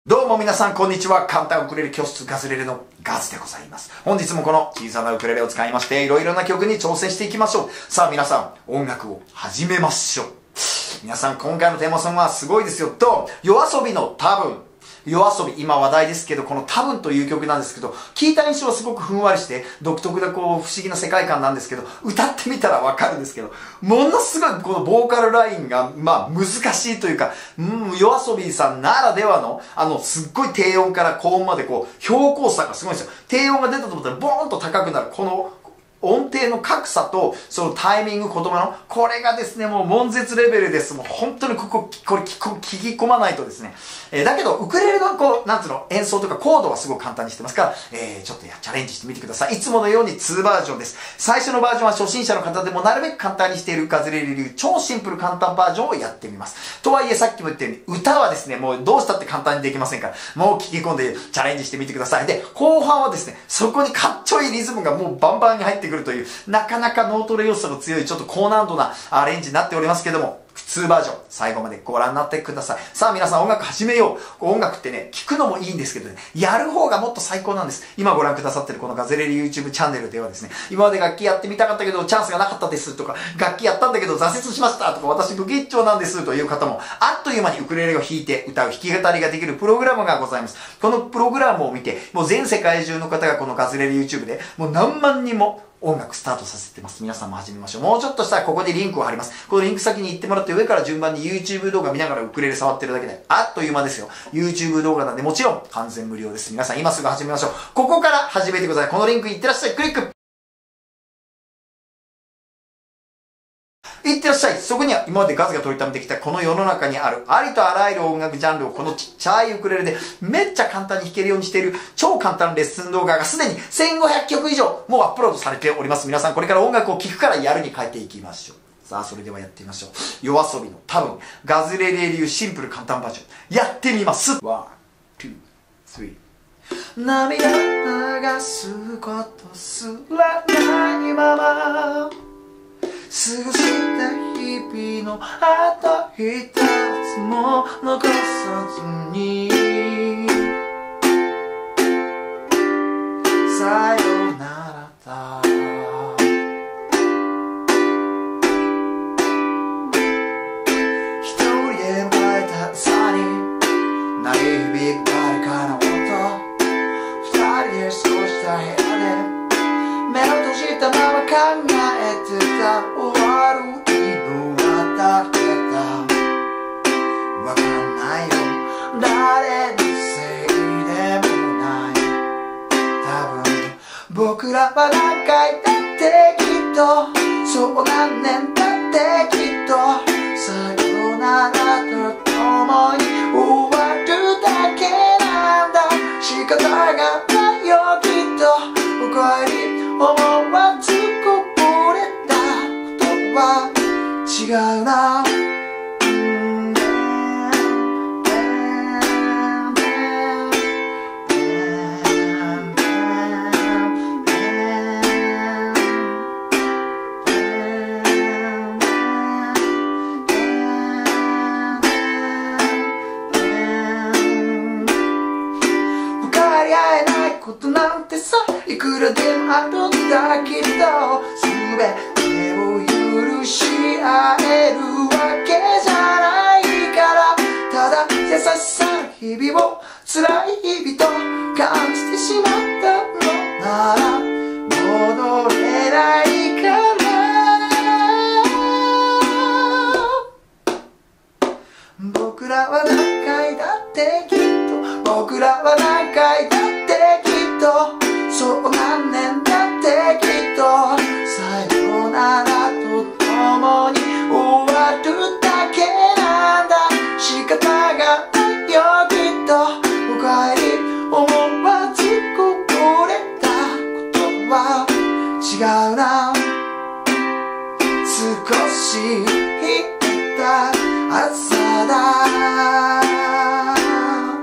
どうも皆さんこんにちは。簡単ウクレレ教室ガズレレのガズでございます。本日もこの小さなウクレレを使いましていろいろな曲に挑戦していきましょう。さあ皆さん音楽を始めましょう。皆さん今回のテーマソングはすごいですよ。YOASOBIの多分。YOASOBI、今話題ですけど、この多分という曲なんですけど、聴いた印象はすごくふんわりして、独特な不思議な世界観なんですけど、歌ってみたらわかるんですけど、ものすごいこのボーカルラインが、難しいというか、YOASOBIさんならではの、すっごい低音から高音まで標高差がすごいんですよ。低音が出たと思ったら、ボーンと高くなる。この、音程の格差と、そのタイミング、言葉の、これがですね、もう悶絶レベルです。もう本当にこれ聞き込まないとですね。だけど、ウクレレの演奏とかコードはすごく簡単にしてますから、ちょっとチャレンジしてみてください。いつものように2バージョンです。最初のバージョンは初心者の方でもなるべく簡単にしているガズレレ流超シンプル簡単バージョンをやってみます。とはいえさっきも言ったように、歌はですね、もうどうしたって簡単にできませんから、もう聞き込んでチャレンジしてみてください。で、後半はですね、そこにかっちょいいリズムがもうバンバンに入ってくるという、なかなか脳トレ要素の強いちょっと高難度なアレンジになっておりますけども、普通バージョン、最後までご覧になってください。さあ皆さん音楽始めよう。音楽ってね、聴くのもいいんですけどね、やる方がもっと最高なんです。今ご覧くださってるこのガズレレ YouTube チャンネルではですね、今まで楽器やってみたかったけどチャンスがなかったですとか、楽器やったんだけど挫折しましたとか、私不吉祥なんですという方も、あっという間にウクレレを弾いて歌う弾き語りができるプログラムがございます。このプログラムを見て、もう全世界中の方がこのガズレレ YouTube で、もう何万人も音楽スタートさせてます。皆さんも始めましょう。もうちょっとしたらここでリンクを貼ります。このリンク先に行ってもらって上から順番に YouTube 動画見ながらウクレレ触ってるだけであっという間ですよ。YouTube 動画なんでもちろん完全無料です。皆さん今すぐ始めましょう。ここから始めてください。このリンクいってらっしゃい。クリック。いってらっしゃい。そこには今までガズが取りためてきたこの世の中にあるありとあらゆる音楽ジャンルをこのちっちゃいウクレレでめっちゃ簡単に弾けるようにしている超簡単レッスン動画がすでに1500曲以上もうアップロードされております。皆さんこれから音楽を聴くからやるに変えていきましょう。さあそれではやってみましょう。YOASOBIの多分ガズレレ流シンプル簡単バージョンやってみます。1、2、3涙流すことすらないまま過ごした日々のあと一つも残さずにさよならだ一人で迎えた朝に鳴り響く誰かの音二人で過ごした部屋で目を閉じたまま考えてた終わる日の渡ってたわかんないよ誰のせいでもない多分僕らは何回だってきっとそう何年だってきっとさよならと共に終わるだけなんだ仕方がないよきっとおかえり思わずこぼれたことは違うな分かり合えないことなんてさいくらでもあるんだけど全てを許し合えるわけじゃないからただ優しさの日々を辛い日々と感じてしまったのなら戻れないから僕らは何回だってきっと僕らは何回だってきっとそう何年だってきっとさよならと共に終わるだけなんだ仕方がないよきっとおかえり思わずこぼれたことは違うな少し引いた朝だ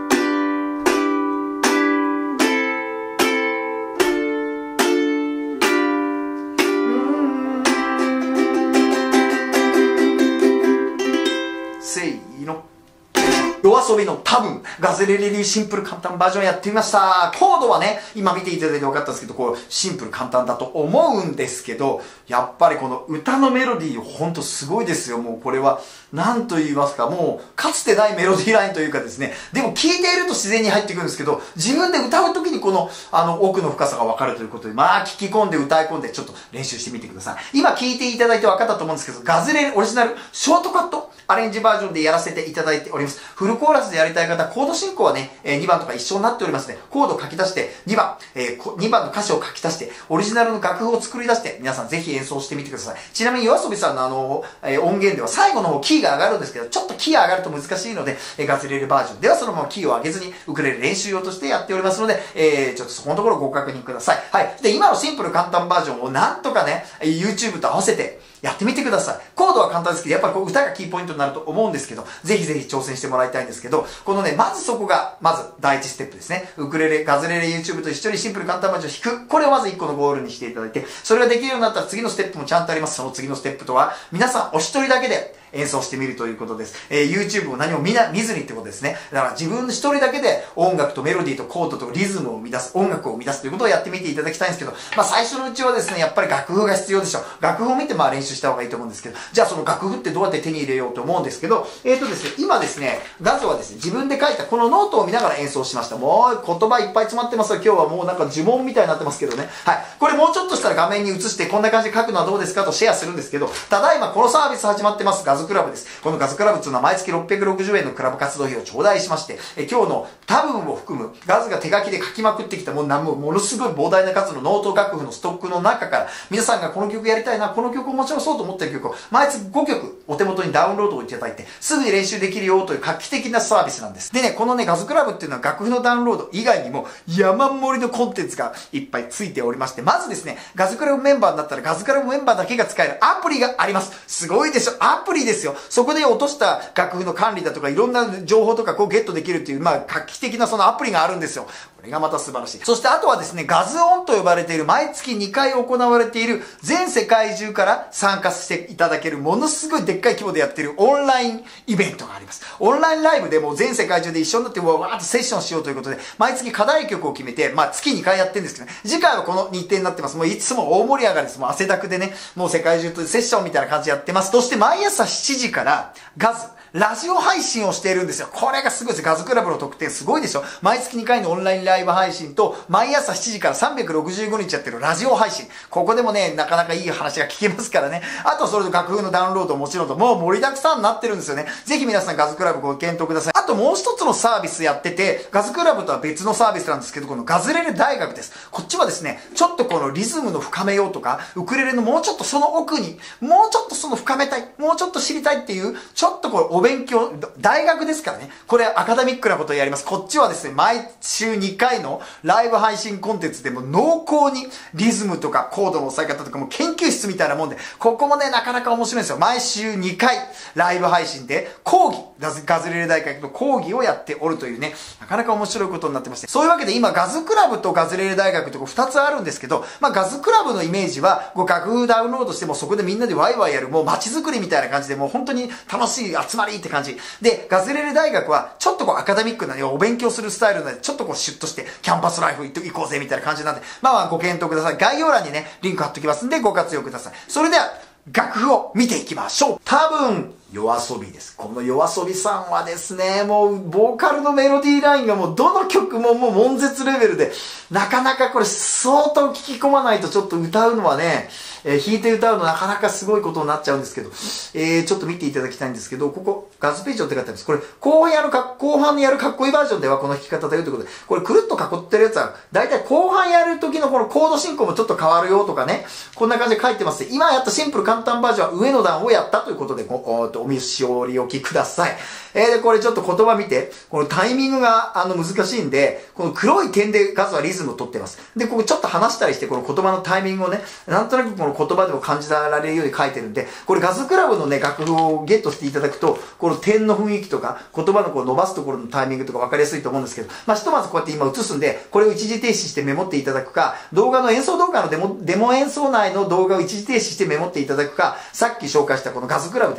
夜遊びの多分、ガズレレ流シンプル簡単バージョンやってみました。コードはね、今見ていただいて分かったんですけど、こう、シンプル簡単だと思うんですけど、やっぱりこの歌のメロディーほんとすごいですよ。もうこれは、なんと言いますか、もう、かつてないメロディーラインというかですね、でも聴いていると自然に入ってくるんですけど、自分で歌う時にこの、奥の深さが分かるということで、まあ、聞き込んで歌い込んで、ちょっと練習してみてください。今聴いていただいて分かったと思うんですけど、ガズレレオリジナルショートカットアレンジバージョンでやらせていただいております。フルコーラスでやりたい方、コード進行はね、2番とか一緒になっておりますね。コードを書き出して、2番の歌詞を書き出して、オリジナルの楽譜を作り出して、皆さんぜひ演奏してみてください。ちなみに夜遊びさんの音源では最後の方キーが上がるんですけど、ちょっとキー上がると難しいので、ガズレレバージョンではそのままキーを上げずにウクレレ練習用としてやっておりますので、ちょっとそこのところご確認ください。はい。で、今のシンプル簡単バージョンをなんとかね、YouTube と合わせてやってみてください。コードは簡単ですけど、やっぱりこう歌がキーポイントになると思うんですけど、ぜひぜひ挑戦してもらいたいんですけど、このね、まずそこが、まず第一ステップですね。ウクレレ、ガズレレ YouTube と一緒にシンプル簡単バージョンを弾く。これをまず1個のゴールにしていただいて、それができるようになったら次のステップもちゃんとあります。その次のステップとは、皆さんお一人だけで演奏してみるということです。YouTube を何も見ずにってことですね。だから自分一人だけで音楽とメロディーとコードとリズムを生み出す、音楽を生み出すということをやってみていただきたいんですけど、まあ最初のうちはですね、やっぱり楽譜が必要でしょ。楽譜を見てまあ練習した方がいいと思うんですけど、じゃあその楽譜ってどうやって手に入れようと思うんですけど、ですね、今ですね、ガズはですね、自分で書いたこのノートを見ながら演奏しました。もう言葉いっぱい詰まってますよ。今日はもうなんか呪文みたいになってますけどね。はい。これもうちょっとしたら画面に映してこんな感じで書くのはどうですかとシェアするんですけど、ただいまこのサービス始まってます。ガズクラブです。このガズクラブっていうのは毎月660円のクラブ活動費を頂戴しまして、今日の多分を含むガズが手書きで書きまくってきたものすごい膨大な数のノート楽譜のストックの中から、皆さんがこの曲やりたいな、この曲面白そうと思っている曲を毎月5曲お手元にダウンロードをいただいて、すぐに練習できるよという画期的なサービスなんです。でね、このね、ガズクラブっていうのは楽譜のダウンロード以外にも山盛りのコンテンツがいっぱいついておりまして、まずですね、ガズクラブメンバーになったらガズクラブメンバーだけが使えるアプリがあります。すごいでしょ、アプリですよ。そこで落とした楽譜の管理だとかいろんな情報とかこうゲットできるっていう、まあ画期的なそのアプリがあるんですよ。これがまた素晴らしい。そしてあとはですね、ガズオンと呼ばれている毎月2回行われている全世界中から参加していただけるものすごいでっかい規模でやっているオンラインイベントがあります。オンラインライブでもう全世界中で一緒になってわーっとセッションしようということで、毎月課題曲を決めて、まあ月2回やってるんですけどね、次回はこの日程になってます。もういつも大盛り上がりです。もう汗だくでね、もう世界中とセッションみたいな感じでやってます。そして毎朝7時からガズ、ラジオ配信をしているんですよ。これがすごいです。ガズクラブの特典すごいでしょ。毎月2回のオンラインライブ配信と、毎朝7時から365日やってるラジオ配信。ここでもね、なかなかいい話が聞けますからね。あとそれと楽譜のダウンロードもちろんと、もう盛りだくさんになってるんですよね。ぜひ皆さんガズクラブご検討ください。あともう一つのサービスやってて、ガズクラブとは別のサービスなんですけど、このガズレレ大学です。こっちはですね、ちょっとこのリズムの深めようとか、ウクレレのもうちょっとその奥に、もうちょっとその深めたい、もうちょっと知りたいっていう、ちょっとこれお勉強、大学ですからね。これアカデミックなことをやります。こっちはですね、毎週2回のライブ配信コンテンツでも濃厚にリズムとかコードの押さえ方とかも研究室みたいなもんで、ここもね、なかなか面白いんですよ。毎週2回ライブ配信で講義、ガズレレ大学の講義をやっておるというね、なかなか面白いことになってまして。そういうわけで今ガズクラブとガズレレ大学と2つあるんですけど、まあガズクラブのイメージは、楽譜ダウンロードしてもそこでみんなでワイワイやる、もう街づくりみたいな感じで、もう本当に楽しい集まりって感じ。で、ガズレレ大学はちょっとこうアカデミックな、お勉強するスタイルなので、ちょっとこうシュッとしてキャンパスライフ行こうぜみたいな感じなんで、まあご検討ください。概要欄にね、リンク貼っときますんでご活用ください。それでは、楽譜を見ていきましょう。多分、夜遊びです。この夜遊びさんはですね、もう、ボーカルのメロディーラインがもう、どの曲ももう、悶絶レベルで、なかなかこれ、相当聞き込まないとちょっと歌うのはね、弾いて歌うのなかなかすごいことになっちゃうんですけど、ちょっと見ていただきたいんですけど、ここ、ガズページをって書いてあるんです。これ、後半にやるかっこいいバージョンではこの弾き方だよということで、これ、くるっと囲ってるやつは、だいたい後半やる時のこのコード進行もちょっと変わるよとかね、こんな感じで書いてます。今やったシンプル簡単バージョンは上の段をやったということで、お見しおりおきください。で、これちょっと言葉見て、このタイミングが難しいんで、この黒い点でガズはリズムを取ってます。で、ここちょっと話したりして、この言葉のタイミングをね、なんとなくこの言葉でも感じられるように書いてるんで、これガズクラブのね、楽譜をゲットしていただくと、この点の雰囲気とか、言葉のこう伸ばすところのタイミングとか分かりやすいと思うんですけど、まあ、ひとまずこうやって今映すんで、これを一時停止してメモっていただくか、演奏動画のデモ演奏内の動画を一時停止してメモっていただくか、さっき紹介したこのガズクラブでね、こ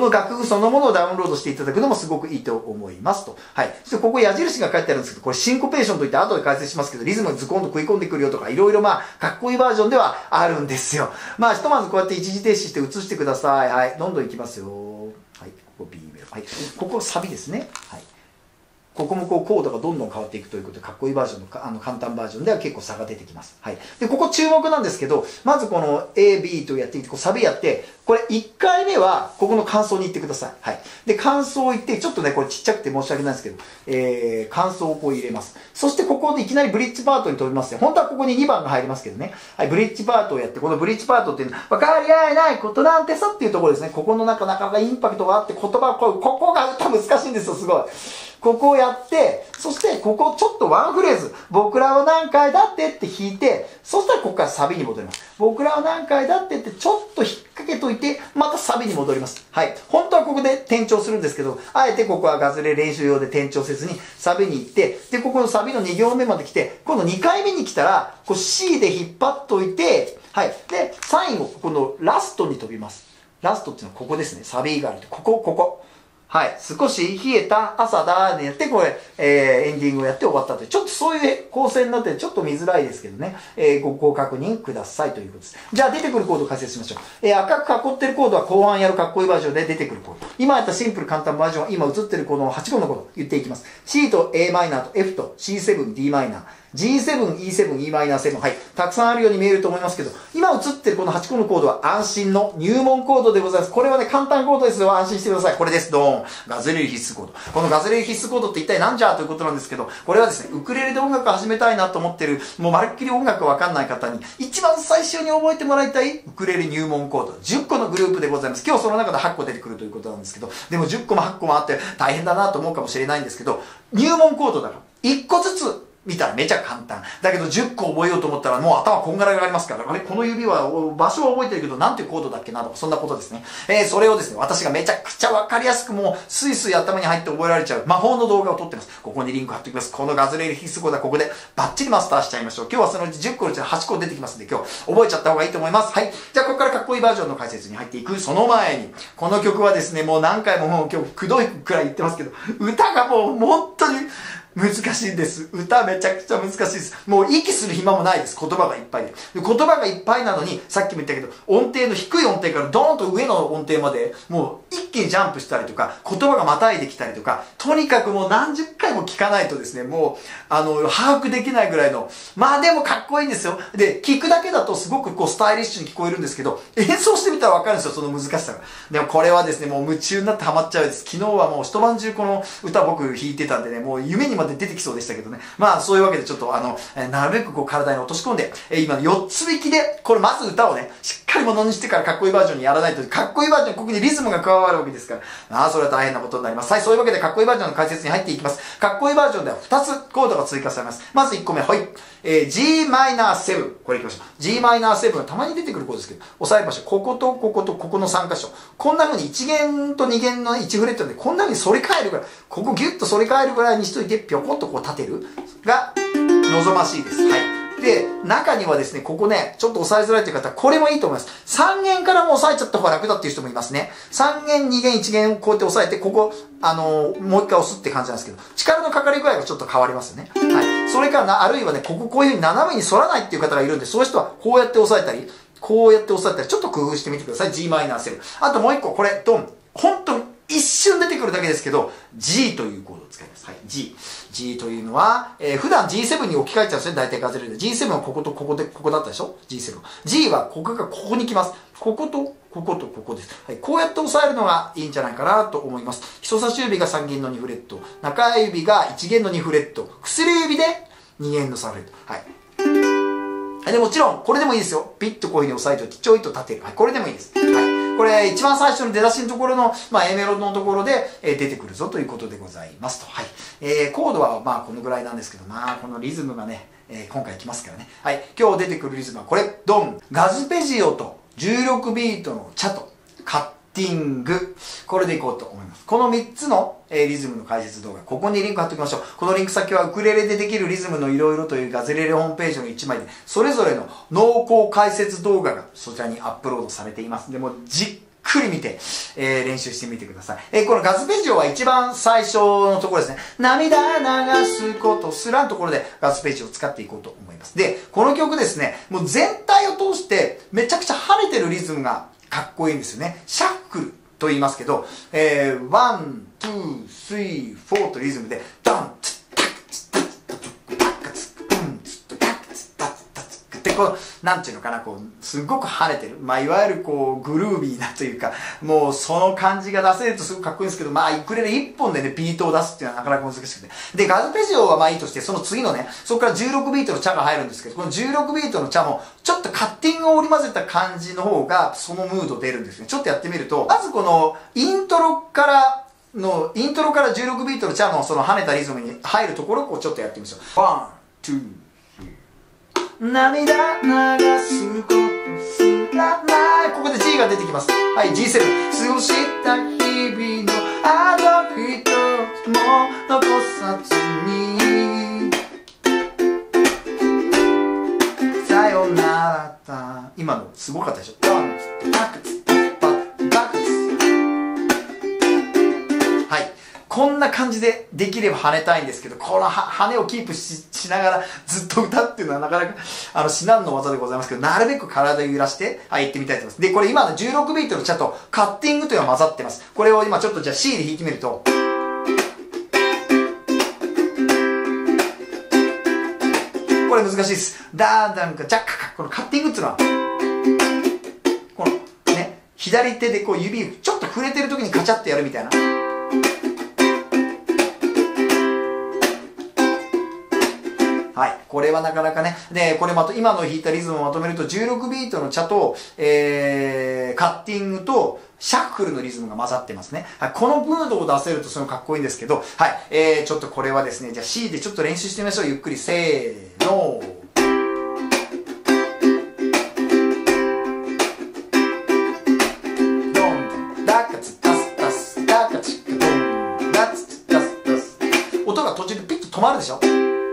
の楽譜そのものをダウンロードしていただくのもすごくいいと思いますと。はい。そしてここ矢印が書いてあるんですけど、これシンコペーションといって後で解説しますけど、リズムがズコンと食い込んでくるよとか、いろいろかっこいいバージョンではあるんですよ。ひとまずこうやって一時停止して映してください。はい。どんどんいきますよ。はい。ここ B メロ。はい。ここサビですね。はい。ここもコードがどんどん変わっていくということで、かっこいいバージョンの簡単バージョンでは結構差が出てきます。はい。で、ここ注目なんですけど、まずこの A、B とやっていって、サビやって、これ1回目は、ここの感想に行ってください。はい。で、感想を言って、ちょっとね、これちっちゃくて申し訳ないんですけど、感想をこう入れます。そしてここでいきなりブリッジパートに飛びますね。本当はここに2番が入りますけどね。はい、ブリッジパートをやって、このブリッジパートっていうのは、分かり合えないことなんてさっていうところですね。ここのなかなかインパクトがあって、言葉をここが歌難しいんですよ、すごい。ここをやって、そしてここちょっとワンフレーズ、僕らは何回だってって弾いて、そしたらここからサビに戻ります。僕らは何回だってってちょっと引っ掛けといて、またサビに戻ります。はい。本当はここで転調するんですけど、あえてここはガズレ練習用で転調せずにサビに行って、で、ここのサビの2行目まで来て、今度2回目に来たら、こう C で引っ張っといて、はい。で、最後、このラストに飛びます。ラストっていうのはここですね。サビ以外で。ここ。はい。少し冷えた朝だでやって、これ、エンディングをやって終わったという、ちょっとそういう構成になって、ちょっと見づらいですけどね、ご確認くださいということです。じゃあ出てくるコードを解説しましょう。赤く囲ってるコードは後半やるかっこいいバージョンで出てくるコード。今やったシンプル簡単バージョンは今映ってるこの8号のコード言っていきます。C と Am と F と C7、Dm。G7、E7、Em7、はい。たくさんあるように見えると思いますけど、今映ってるこの8個のコードは安心の入門コードでございます。これはね、簡単コードですよ。安心してください。これです。ドーン。ガズレレ必須コード。このガズレレ必須コードって一体何じゃということなんですけど、これはですね、ウクレレで音楽を始めたいなと思ってる、もうまるっきり音楽わかんない方に、一番最初に覚えてもらいたいウクレレ入門コード。10個のグループでございます。今日その中で8個出てくるということなんですけど、でも10個も8個もあって大変だなと思うかもしれないんですけど、入門コードだから、1個ずつ、見たらめちゃ簡単。だけど10個覚えようと思ったらもう頭こんがらがりますから、あれこの指は場所は覚えてるけどなんていうコードだっけなとかそんなことですね。それをですね、私がめちゃくちゃわかりやすくもうスイスイ頭に入って覚えられちゃう魔法の動画を撮ってます。ここにリンク貼っておきます。このガズレレ必須コードはここでバッチリマスターしちゃいましょう。今日はそのうち10個のうちの8個出てきますんで今日覚えちゃった方がいいと思います。はい。じゃあここからかっこいいバージョンの解説に入っていく。その前に、この曲はですね、もう何回ももう今日くどいくらい言ってますけど、歌がもう本当に難しいんです。歌めちゃくちゃ難しいです。もう息する暇もないです。言葉がいっぱいで。言葉がいっぱいなのに、さっきも言ったけど、音程の低い音程からドーンと上の音程まで、もう一気にジャンプしたりとか、言葉がまたいできたりとか、とにかくもう何十回も聞かないとですね、もう、把握できないぐらいの、まあでもかっこいいんですよ。で、聞くだけだとすごくこうスタイリッシュに聞こえるんですけど、演奏してみたらわかるんですよ、その難しさが。でもこれはですね、もう夢中になってハマっちゃうんです。昨日はもう一晩中この歌僕弾いてたんでね、もう夢にまで出てきそうでしたけどね。まあそういうわけでちょっとなるべくこう体に落とし込んで、今4つ弾きで、これまず歌をね、しっかりものにしてからかっこいいバージョンにやらないと、かっこいいバージョン、ここにリズムが加わるわけですから、それは大変なことになります。はい、そういうわけでかっこいいバージョンの解説に入っていきます。かっこいいバージョンでは2つコードが追加されます。まず1個目、はい。Gm7。これいきましょう。Gm7 はたまに出てくるコードですけど、押さえましょう。こことこことここの3箇所。こんな風に1弦と2弦の1フレットで、こんな風に反り返るぐらい、ここギュッと反り返るぐらいにしといて、ぴょこっとこう立てるが望ましいです。はい。で、中にはですね、ここね、ちょっと押さえづらいという方は、これもいいと思います。3弦からも押さえちゃった方が楽だっていう人もいますね。3弦、2弦、1弦をこうやって押さえて、ここ、もう一回押すって感じなんですけど、力のかかり具合がちょっと変わりますよね。はい。それからあるいはね、こういう風に斜めに反らないっていう方がいるんで、そういう人はこうやって押さえたり、こうやって押さえたり、ちょっと工夫してみてください。Gm7。あともう一個、これ、ドン。本当に一瞬出てくるだけですけど、G というコードを使います。はい。G というのは、普段 G7 に置き換えちゃうんですね。大体ガズレレで。G7 はこことここで、ここだったでしょ ?G7。G はここがここに来ます。ここと、ここと、ここです。はい。こうやって押さえるのがいいんじゃないかなと思います。人差し指が3弦の2フレット。中指が1弦の2フレット。薬指で2弦の3フレット。はい。で、もちろん、これでもいいですよ。ピッとこういう風に押さえておいて、ちょいと立てる。はい。これでもいいです。はい。これ、一番最初の出だしのところの、A メロのところで、出てくるぞということでございますと。はい。コードは、このぐらいなんですけど、このリズムがね、今回来ますからね。はい。今日出てくるリズムは、これ、ドン。ガズペジオと、16ビートのチャと、カッティング。これでいこうと思います。この3つの、リズムの解説動画。ここにリンク貼っておきましょう。このリンク先はウクレレでできるリズムのいろいろというガズレレホームページの1枚で、それぞれの濃厚解説動画がそちらにアップロードされています。でもじっくり見て、練習してみてください。このガスペジオは一番最初のところですね。涙流すことすらのところでガスペジオを使っていこうと思います。で、この曲ですね、もう全体を通してめちゃくちゃ跳ねてるリズムがかっこいいんですよね。シャッフルと言いますけど、ワン、ツー、スリー、フォーとリズムで、ドン、ツッ、タッ、ツッ、タッ、タッ、タッ、タッ、ツッ、タッ、ツッ、タッ、ツッ、タッ、タッ、ツッ、ってこう、なんていうのかな、こう、すごく跳ねてる。まあ、いわゆるこう、グルービーなというか、もうその感じが出せるとすごくかっこいいんですけど、まあ、ウクレレ一本でね、ビートを出すっていうのはなかなか難しくて。で、ガズペジオはまあいいとして、その次のね、そこから16ビートのチャが入るんですけど、この16ビートのチャも、ちょっとカッティングを織り交ぜた感じの方が、そのムード出るんですね。ちょっとやってみると、まずこの、イントロから16ビートのチャのその跳ねたリズムに入るところをこうちょっとやってみましょう。ワン、ツー、涙流すことすらない。ここで G が出てきます。はい、G7。過ごした日々のあと一つも残さずに。さよならだ。今のすごかったでしょ。ワン、ツー、バックツ、バックツ。はい。こんな感じでできれば跳ねたいんですけど、この跳ねをキープしながらずっと歌っていうのはなかなか至難の技でございますけど、なるべく体を揺らして、はい、いってみたいと思います。で、これ今の16ビートのチャとカッティングというのは混ざってます。これを今ちょっとじゃあ C で弾いてみると、これ難しいです。ダーダンかジャッカカ。このカッティングっていうのは、このね、左手でこう指ちょっと触れてる時にカチャッとやるみたいな。はい。これはなかなかね。で、これ今の弾いたリズムをまとめると、16ビートのチャと、カッティングと、シャッフルのリズムが混ざってますね。はい。このムードを出せるとそのかっこいいんですけど、はい。ちょっとこれはですね、じゃあ C でちょっと練習してみましょう。ゆっくり。せーの。ドン、ダカツ、タスタス、ダカチカドン、ダツツタスタス。音が途中でピッと止まるでしょ。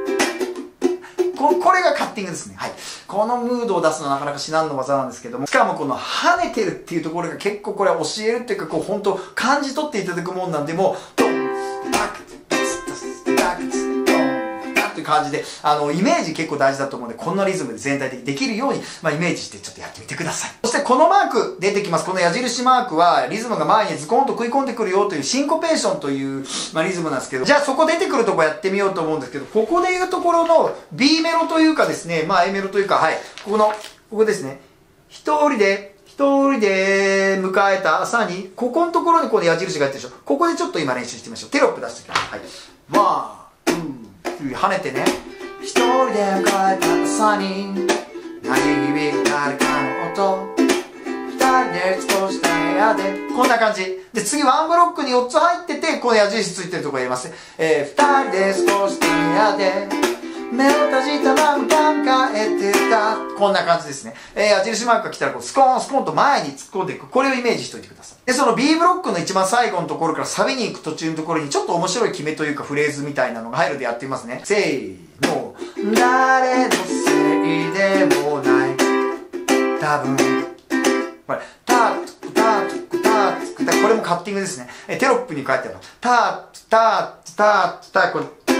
これがカッティングですね。はい。このムードを出すのはなかなか至難の技なんですけども、しかもこの跳ねてるっていうところが結構これは教えるっていうか、こう本当感じ取っていただくもんなんで、もう、ドン、ダク、ダツ、ダツ、ダク、ドン、ダっていう感じで、イメージ結構大事だと思うので、こんなリズムで全体的にできるように、まあイメージしてちょっとやってみてください。そしてこのマーク出てきます。この矢印マークは、リズムが前にズコンと食い込んでくるよというシンコペーションという、まあ、リズムなんですけど、じゃあそこ出てくるとこやってみようと思うんですけど、ここでいうところの B メロというかですね、まあ A メロというか、はい、ここですね、一人で迎えた朝に、ここのところにこの矢印が入ってるでしょ。ここでちょっと今練習してみましょう。テロップ出してきます。はい。ワン、ツー、跳ねてね。一人で迎えた朝に、鳴り響く誰かの音。二人で少した部屋で。こんな感じ。で、次ワンブロックに4つ入ってて、この矢印ついてるところやります。二人で少した部屋で。目を閉じたまま考えてた。こんな感じですね。矢印マークが来たらこうスコーンスコーンと前に突っ込んでいく。これをイメージしておいてください。で、その B ブロックの一番最後のところからサビに行く途中のところにちょっと面白い決めというかフレーズみたいなのが入るでやってみますね。せーの。誰のせいでもない。多分。これ、タツクタツクタツクタ。これもカッティングですね。テロップに書いてある。タツタツタツタ。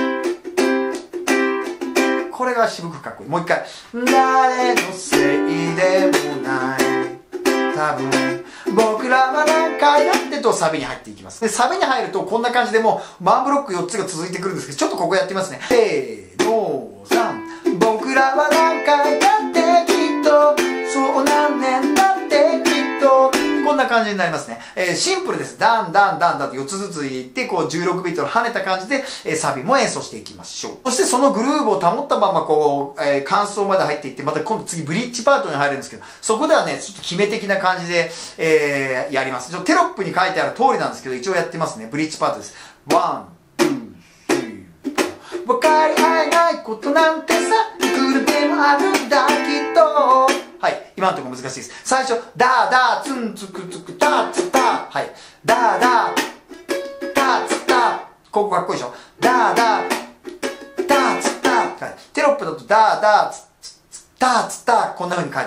これが渋くかっこいい。もう一回。誰のせいでもない。多分、僕らは何回だってとサビに入っていきます。で、サビに入るとこんな感じでもう、ワンブロック4つが続いてくるんですけど、ちょっとここやってみますね。せーの、3。僕らは何回だってきっと、そう何年だってきっと、こんな感じになりますね。シンプルです。ダンダンダンダンって4つずついって、こう16ビートの跳ねた感じで、サビも演奏していきましょう。そしてそのグルーヴを保ったままこう、間奏まで入っていって、また今度次ブリッジパートに入るんですけど、そこではね、ちょっと決め的な感じで、やります。テロップに書いてある通りなんですけど、一応やってますね。ブリッジパートです。ワン、ツー、スリー。分かり合えないことなんてさ、いくらでもあるんだきっと。はい。今のところ難しいです。最初、ダーダー、ツンツクツク、ターツター。はい。ダーダー、ターツター。ここかっこいいでしょ。ダーダー、ターツター。はい。テロップだとダーダー、ターツター。こんな風に書いてます。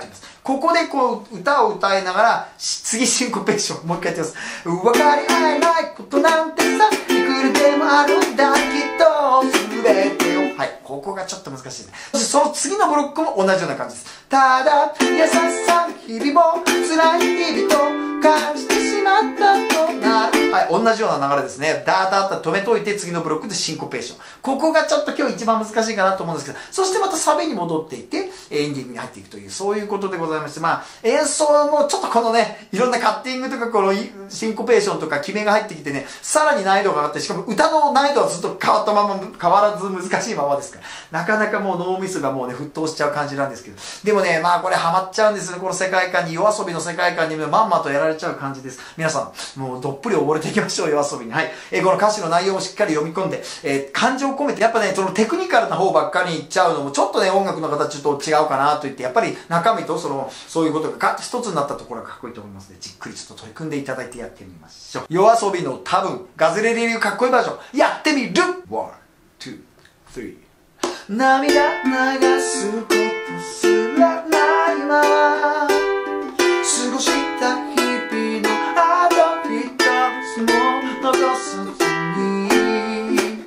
ここでこう、歌を歌いながら、次シンコペーション、もう一回やってみます。分かり合えないことなんてさ、いくらでもあるんだ、きっと、すべてを。はい、ここがちょっと難しいですね。そしてその次のブロックも同じような感じです。ただ、優しさ、日々も、辛い日々と感じてしまったとなる。はい、同じような流れですね。ダーダーッと止めといて、次のブロックでシンコペーション。ここがちょっと今日一番難しいかなと思うんですけど、そしてまたサビに戻っていって、エンディングに入っていくという、そういうことでございまして、まあ、演奏もちょっとこのね、いろんなカッティングとか、このシンコペーションとか決めが入ってきてね、さらに難易度が上がって、しかも歌の難易度はずっと変わったまま、変わらず難しいままですから、なかなかもう脳みそがもうね、沸騰しちゃう感じなんですけど、でもね、まあこれハマっちゃうんですね、この世界観に、夜遊びの世界観にまんまとやられちゃう感じです。皆さん、もうどっぷり溺れていきましょう、夜遊びに。はい。この歌詞の内容をしっかり読み込んで、感情を込めて、やっぱね、そのテクニカルな方ばっかりいっちゃうのも、ちょっとね、音楽の形と違うかなと言って、やっぱり中身とそういうことがガッと一つになったところがかっこいいと思いますので、じっくりちょっと取り組んでいただいてやってみましょう。夜遊びの多分、ガズレレ流かっこいいバージョン、やってみる !1、2、3。涙流すことすらないまま過ごした日々のあと一つも残さずに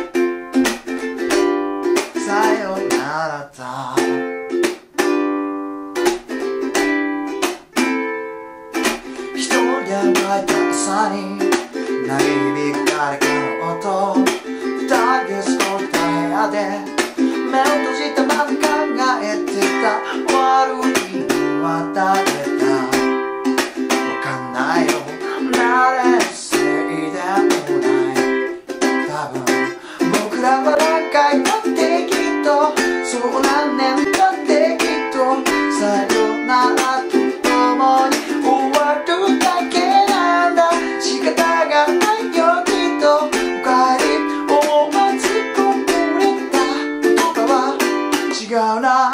さよならだ一人で湧いた朝に鳴り響く誰かの音二人で過ごした部屋で目を閉じたまま考えてた悪いのは誰だわかんないよ慣れせいでもない多分僕らは何回だってきっとそう何年だってきっとさよならと共に終わるだけなんだ仕方がないよきっとおかえり思わずこぼれた違うな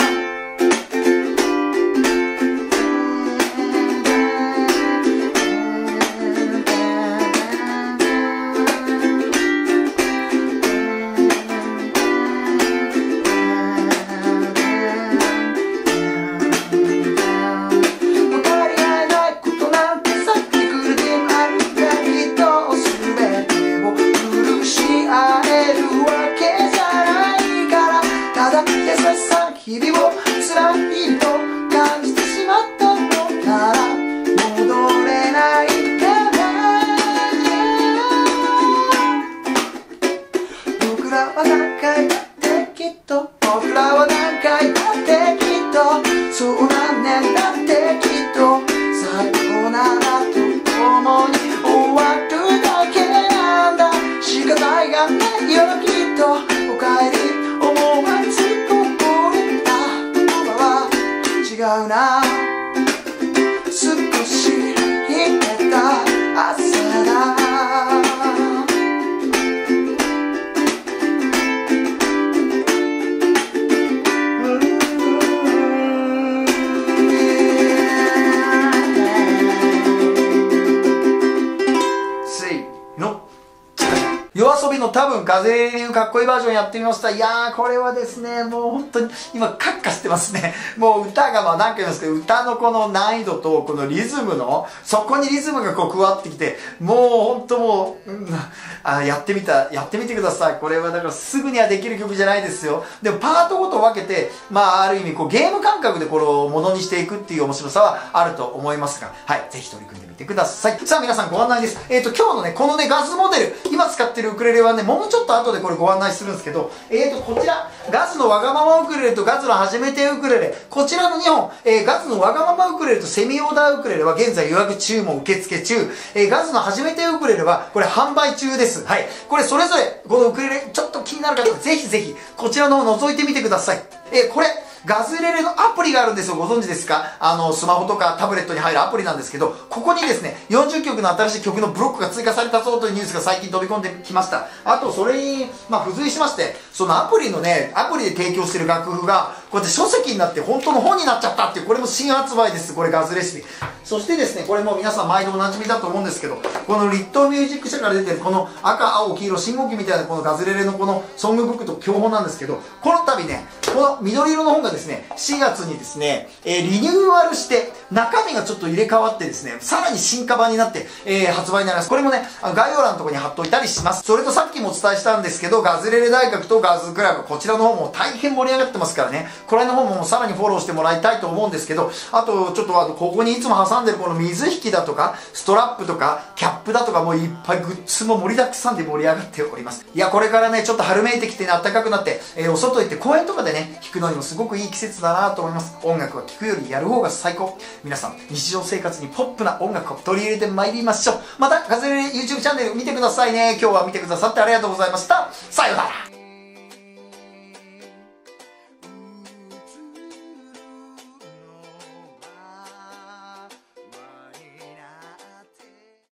日々を辛いと感じてしまったのなら戻れないから僕らは何回だってきっと僕らは何回だってきっとそう何年だってきっとさよならと共に終わるだけなんだ仕方がないよきっとおかえり思わず違うな少し冷えた朝だ夜遊びの多分ガズレレ流かっこいいバージョンやってみました。いやーこれはですねもう本当に今カッカしてますね。もう歌がまあ何回言いますけど歌のこの難易度とこのリズムのそこにリズムがこう加わってきてもう本当もう、やってみてください。これはだからすぐにはできる曲じゃないですよ。でもパートごと分けてまあある意味こうゲーム感覚でこれをものにしていくっていう面白さはあると思いますが、はいぜひ取り組んでみてください。さあ皆さんご案内です。今日のねこのねガズモデル今使ってるウクレレはねもうちょっと後でこれご案内するんですけどこちらガズのわがままウクレレとガズの初めてウクレレこちらの2本、ガズのわがままウクレレとセミオーダーウクレレは現在予約注文受付中、ガズの初めてウクレレはこれ販売中です。はいこれそれぞれこのウクレレちょっと気になる方はぜひぜひこちらの方覗いてみてください。これガズレレのアプリがあるんですよ。ご存知ですか？スマホとかタブレットに入るアプリなんですけど、ここにですね、40曲の新しい曲のブロックが追加されたぞというニュースが最近飛び込んできました。あと、それに、付随しまして、そのアプリのね、アプリで提供している楽譜が、 こうやって書籍になって本当の本になっちゃったっていう、これも新発売です。これガズレシピ。そしてですね、これも皆さん毎度おなじみだと思うんですけど、このリットーミュージック社から出てるこの赤、青、黄色、信号機みたいなこのガズレレのこのソングブックと教本なんですけど、この度ね、この緑色の本がですね、4月にですね、リニューアルして、中身がちょっと入れ替わってですね、さらに進化版になって、発売になります。これもね、概要欄のところに貼っといたりします。それとさっきもお伝えしたんですけど、ガズレレ大学とガズクラブ、こちらの方も大変盛り上がってますからね、これの方もさらにフォローしてもらいたいと思うんですけど、あと、ちょっとここにいつも挟んでるこの水引きだとか、ストラップとか、キャップだとか、もういっぱいグッズも盛りだくさんで盛り上がっております。いや、これからね、ちょっと春めいてきてね、暖かくなって、お外行って公園とかでね、聴くのにもすごくいい季節だなと思います。音楽は聴くよりやる方が最高。皆さん、日常生活にポップな音楽を取り入れてまいりましょう。また、ガズレレ YouTube チャンネル見てくださいね。今日は見てくださってありがとうございました。さようなら。